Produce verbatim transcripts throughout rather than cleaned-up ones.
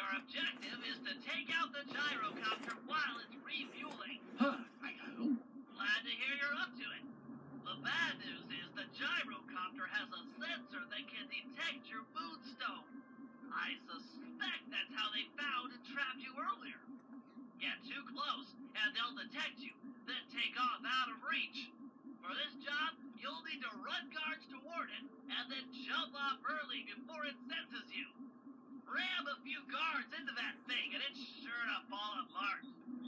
Your objective is to take out the gyrocopter while it's refueling. Huh, I know. Glad to hear you're up to it. The bad news is the gyrocopter has a sensor that can detect your moonstone. I suspect that's how they found and trapped you earlier. Get too close, and they'll detect you, then take off out of reach. For this job, you'll need to run guards toward it, and then jump off early before it senses you. Ram a few guards into that thing, and it's sure to fall apart.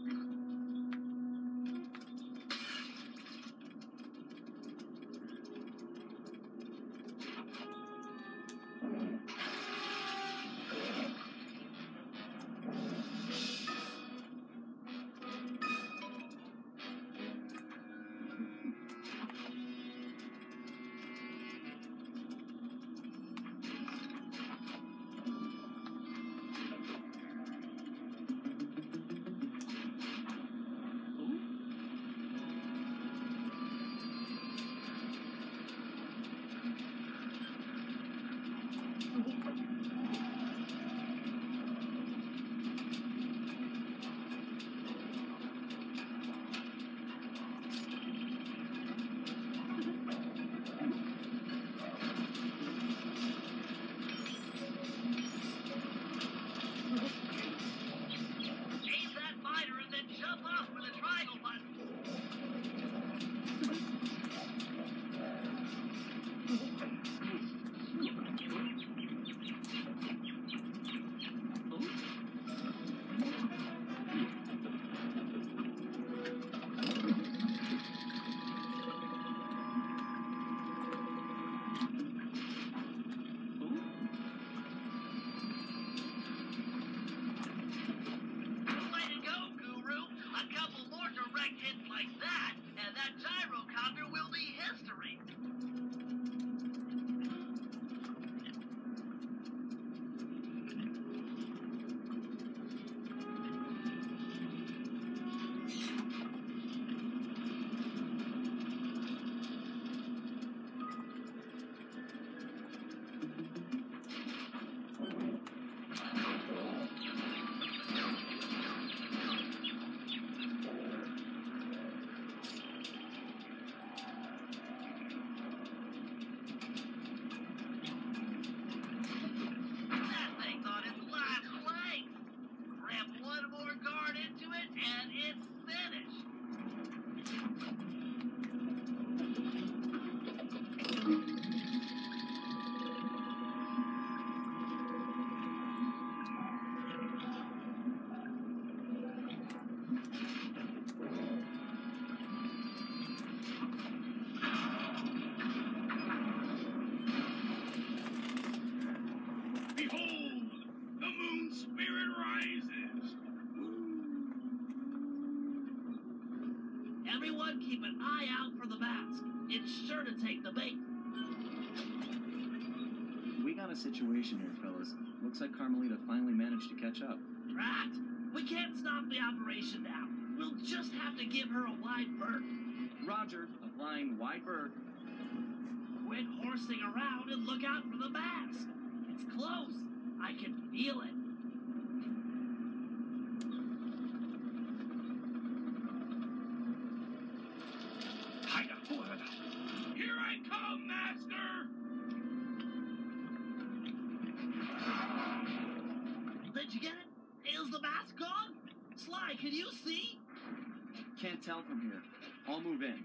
Everyone keep an eye out for the mask. It's sure to take the bait. We got a situation here, fellas. Looks like Carmelita finally managed to catch up. Right. We can't stop the operation now. We'll just have to give her a wide berth. Roger, applying wide berth. Quit horsing around and look out for the mask. It's close. I can feel it. Here I come, Master! Did you get it? Is the mask gone? Sly, can you see? Can't tell from here. I'll move in.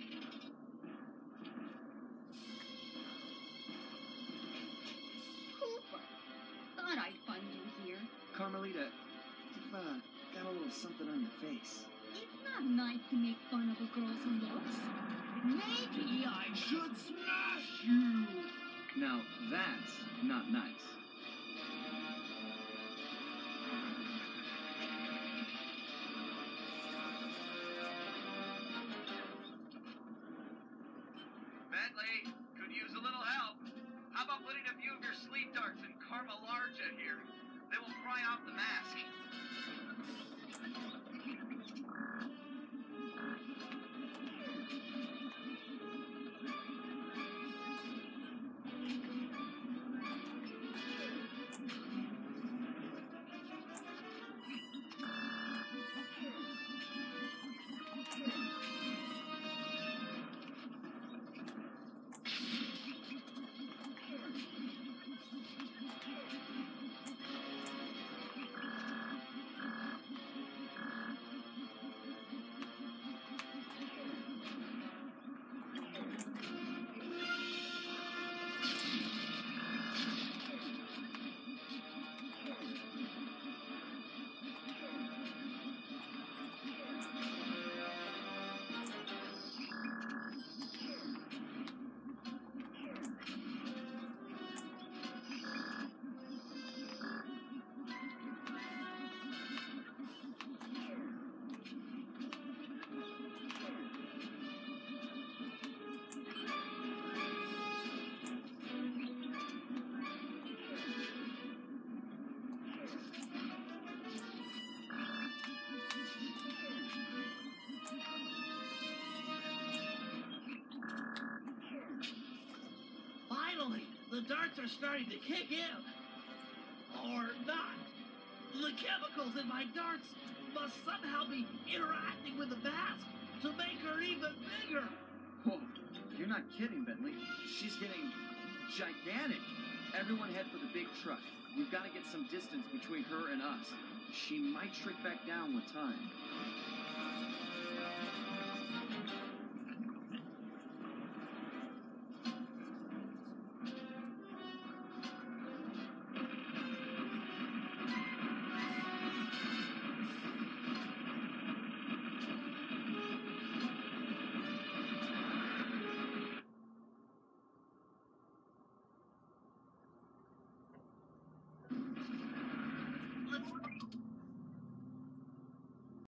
Cooper, thought I'd find you here. Carmelita, you've uh, got a little something on your face. It's not nice to make fun of a girl's looks. Maybe I should smash you! Now, that's not nice. Bentley, could use a little help. How about putting a few of your sleep darts in Carmelarja here? They will pry off the mask. the darts are starting to kick in. Or not. The chemicals in my darts must somehow be interacting with the mask to make her even bigger. Whoa, you're not kidding, Bentley. She's getting gigantic. Everyone head for the big truck. We've got to get some distance between her and us. She might shrink back down with time.